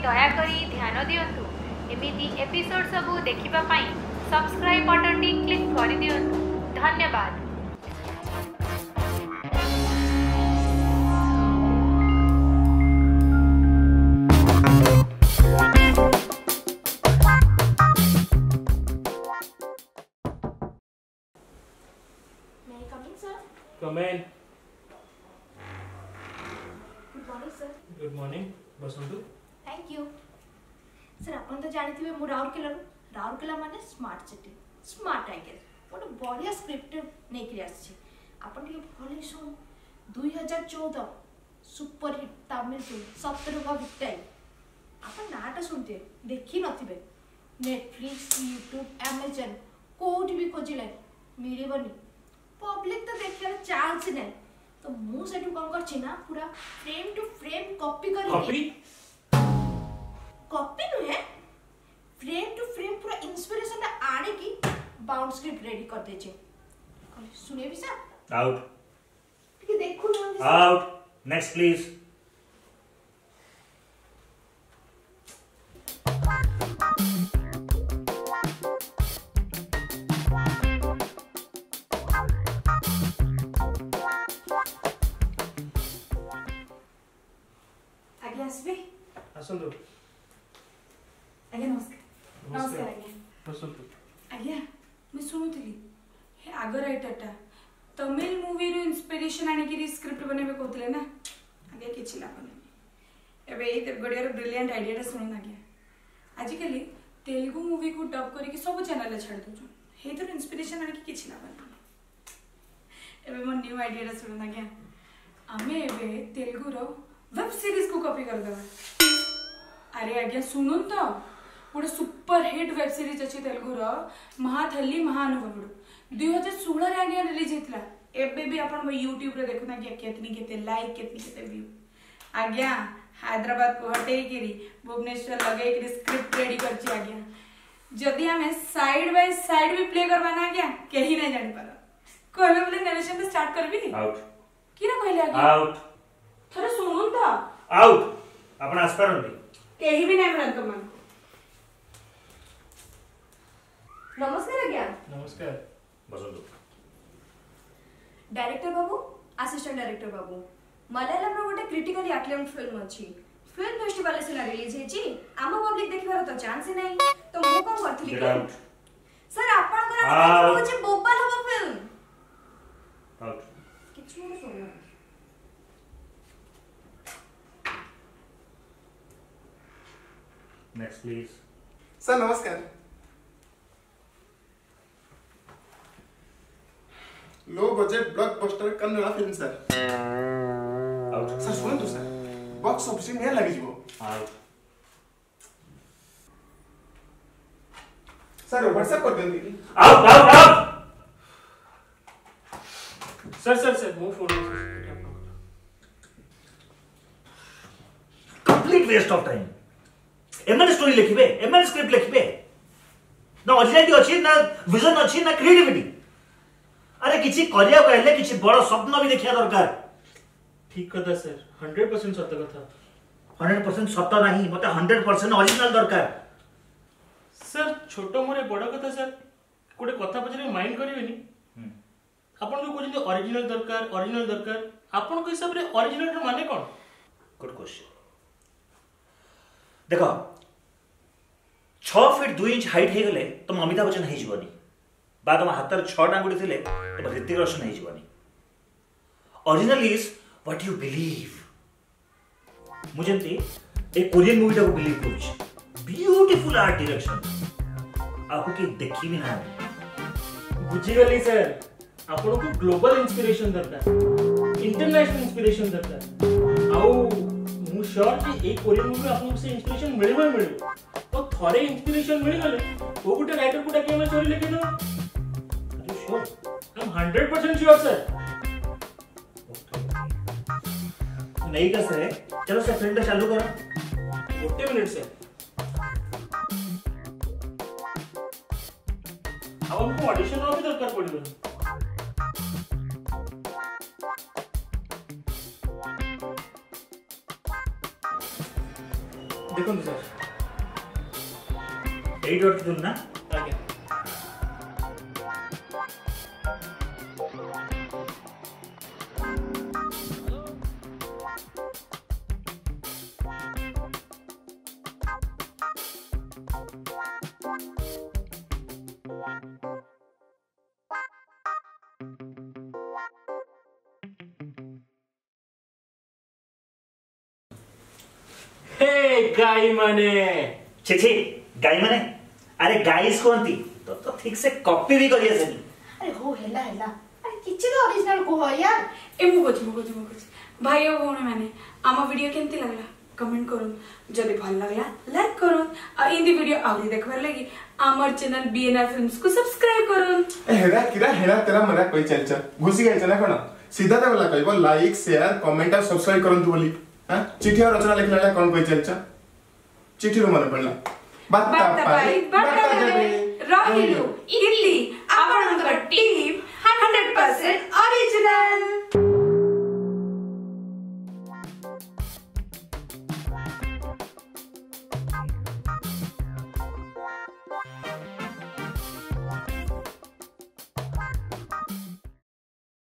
दयाकरी ध्यान दियंतु एमिति एपिसोड सबु देखिबा पाई सब्सक्राइब बटन टी क्लिक कर दियंतु। धन्यवाद। Come in. Good morning sir. Good morning. बसंतु. Thank you sir. आपन तो जानथिबे मु राउरकेला माने smart city smart I guess गोटे बढ़िया स्क्रिप्ट नहीं कि आछि आपन के भले सुन 2014 super hit Tamil film Saptarang विक्टाई आपन नाटा सुनते देखि नथिबे नेटफ्लिक्स यूट्यूब अमेज़न कोड भी खोजिले मिलेबनी पब्लिक तो देखियार चांस नहीं तो मु सेठू कौन करछि ना पूरा फ्रेम टू फ्रेम कॉपी करी कॉपी नुहे फ्रेम टू फ्रेम पूरा इंस्पिरेशन आने की बाउंड स्क्रिप्ट रेडी कर दे छे सुने भी सर आउट ठीक है देखो ना आउट नेक्स्ट प्लीज आगे आसबे आसंतु. आगे नमस्कार नमस्कार आगे बसंतु. आज्ञा मैं शुणुली हे आग राइटरटा तमिल मूवी रो इंस्पिरेशन आनिकी स्क्रिप्ट बनेबे कहतले ना आगे किछि लाभ नै एबे ए गडिया रो ब्रिलियंट आइडियाटा सुन आज्ञा आजिकली तेलुगु मूवी को डब करके सब चैनल छाड़ दो हे तो इंस्पिरेशन आनिकी किछि लाभ नै एबे मन न्यू आइडियाटा सुन आज्ञा आमे एबे तेलुगु रो वेब सीरीज को कॉपी कर देबा। अरे आज्ञा सुनुन तो गोटे सुपर हिट वेब सीरीज अच्छी तेलुगु रो महाथल्ली महानुभवुडु 2016 रे आज्ञा रिलीज हेतला एबे भी आपण YouTube रे देखुना कि केतनी लाइक केतनी व्यू आज्ञा हैदराबाद को हटे केरी भुवनेश्वर लगे केरी स्क्रिप्ट रेडी करछि आज्ञा जदी हमें साइड बाय साइड भी प्ले करबा ना आज्ञा केही नै जानि पार कहबे बोले नरेशन पे स्टार्ट करबी आउट किरा कहले आज्ञा आउट थरे सुनुन तो आउट आपण आस्पारंती केही भी नै मन कमान नमस्कार आज्ञा नमस्कार. बसंतु डायरेक्टर बाबू असिस्टेंट डायरेक्टर बाबू मलयालम रो गोटे क्रिटिकली अक्लेम्ड फिल्म अछि फिल्म फेस्टिवल से रिलीज हेची आम पब्लिक देखिबार तो चांस ही नहीं तो मु कोन करथली गेट आउट सर आपन करा होचे बोपाल हो फिल्म आउट किछु नै सुनो नेक्स्ट प्लीज सर नमस्कार। Low budget blockbuster Kannada film sir out sir सुनନ୍ତୁ सर बॉक्स ऑफिस में लगी जीवो आउट सर व्हाट्सएप कर देंगे आउट आउट आउट सर मो phone complete waste of time एमएन स्टोरी लिखिबे एमएन स्क्रिप्ट लिखिबे ना ओरिजिनलिटी अछि ना विजन अछि ना क्रिएटिविटी अरे किछि करिया कहले किछि बड़ स्वप्न भी देखिया दरकार ठीक कथा सर 100% सत्य कथा 100% सत्य नहीं मते 100% ओरिजिनल दरकार सर छोटो मोरे बड़ कथा सर कोटे कथा पछरे माइंड करिवेनी आपण जो कोजि ओरिजिनल दरकार आपण को हिसाब रे ओरिजिनल रो माने कोन गुड क्वेश्चन देखो 6 फीट 2 इंच हाइट हे गले तुम अमिताभ बच्चन हे जीवनी बा तुम हातर 6 डांगुडी थिले तो ऋतिक रोशन हे जीवनी original is what you believe मुझेंती एक कोरियन मूवी को बिलीव करूछ ब्यूटीफुल आर्ट डायरेक्शन आपको के देखी भी ना बुझी गली सर आपण को ग्लोबल इंस्पिरेशन दरकार इंटरनेशनल इंस्पिरेशन दरकार आउ मु श्योर कि एक कोरियन मूवी आपन से इंस्पिरेशन मिलबो तो थरे इंस्पिरेशन मिल गले वो गुटे राइटर गुटा के स्टोरी लिखे दो are you sure I am 100% sure sir नहीं कर सके चलो सर फिल्म चालू करो गोटे मिनट से अब हमको ऑडिशन भी दरकार पड़ेगा देखो सर 8 डॉट दून ना आगे गाई माने छी छी गाई माने अरे गाइस कोंती तो ठीक से कॉपी भी करिए सनी अरे हो हेला हेला अरे किछि तो ओरिजिनल को यार ए मु कोच भाई और भौणी माने आमा वीडियो केमती लागला कमेंट करूँ जदि भल लगला लाइक करूँ और इन दी वीडियो आउरी देखबार लगी आमर चैनल बीएनआर फिल्म्स को सब्सक्राइब करूँ हेरा किरा हेरा तेरा मना कोई चलचा घुसी गई ना कोन सीधा ते वाला कहबो लाइक शेयर कमेंट और सब्सक्राइब करंतु बोली हां चिट्ठी और रचना लिखला कोन कोई चलचा चिट्ठी रो मन पड़ला बात बात पाई बात रहिलो